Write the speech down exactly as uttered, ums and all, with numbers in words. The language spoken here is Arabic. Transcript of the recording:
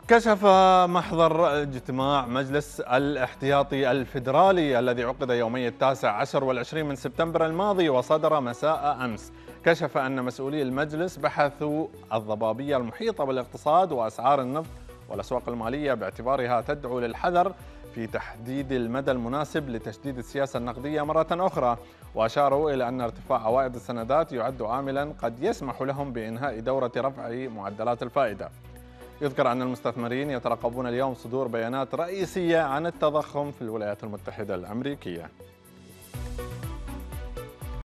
كشف محضر اجتماع مجلس الاحتياطي الفيدرالي الذي عقد يومي التاسع عشر والعشرين من سبتمبر الماضي وصدر مساء أمس، كشف أن مسؤولي المجلس بحثوا الضبابية المحيطة بالاقتصاد وأسعار النفط والأسواق المالية باعتبارها تدعو للحذر في تحديد المدى المناسب لتشديد السياسة النقدية مرة أخرى، وأشاروا إلى أن ارتفاع عوائد السندات يعد عاملا قد يسمح لهم بإنهاء دورة رفع معدلات الفائدة. يذكر أن المستثمرين يترقبون اليوم صدور بيانات رئيسية عن التضخم في الولايات المتحدة الأمريكية.